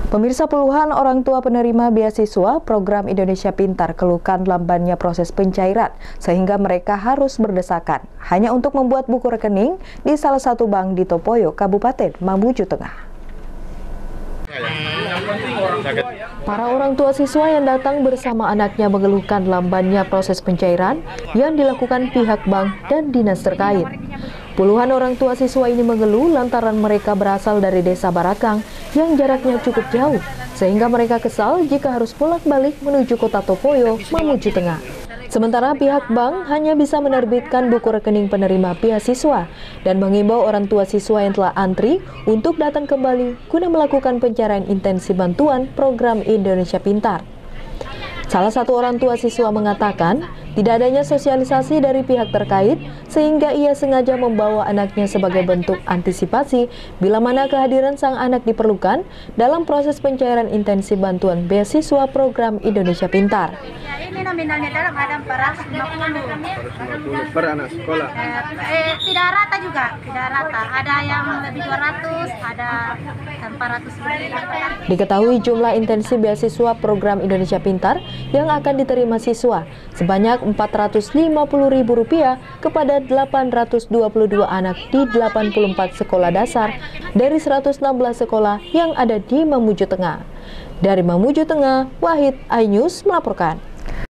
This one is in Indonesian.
Pemirsa, puluhan orang tua penerima beasiswa program Indonesia Pintar keluhkan lambannya proses pencairan sehingga mereka harus berdesakan hanya untuk membuat buku rekening di salah satu bank di Topoyo, Kabupaten Mamuju Tengah. Para orang tua siswa yang datang bersama anaknya mengeluhkan lambannya proses pencairan yang dilakukan pihak bank dan dinas terkait. Puluhan orang tua siswa ini mengeluh lantaran mereka berasal dari desa Barakang yang jaraknya cukup jauh, sehingga mereka kesal jika harus bolak-balik menuju kota Topoyo, Mamuju Tengah. Sementara pihak bank hanya bisa menerbitkan buku rekening penerima beasiswa dan mengimbau orang tua siswa yang telah antri untuk datang kembali guna melakukan pencarian intensi bantuan program Indonesia Pintar. Salah satu orang tua siswa mengatakan tidak adanya sosialisasi dari pihak terkait sehingga ia sengaja membawa anaknya sebagai bentuk antisipasi bila mana kehadiran sang anak diperlukan dalam proses pencairan intensi bantuan beasiswa program Indonesia Pintar. Ini nominalnya dalam ada 450 per anak sekolah. Tidak rata juga, tidak rata. Ada yang lebih 200, ada 400 lebih. Diketahui jumlah intensi beasiswa program Indonesia Pintar yang akan diterima siswa sebanyak Rp450.000 kepada 822 anak di 84 sekolah dasar dari 116 sekolah yang ada di Mamuju Tengah. Dari Mamuju Tengah, Wahid iNews melaporkan.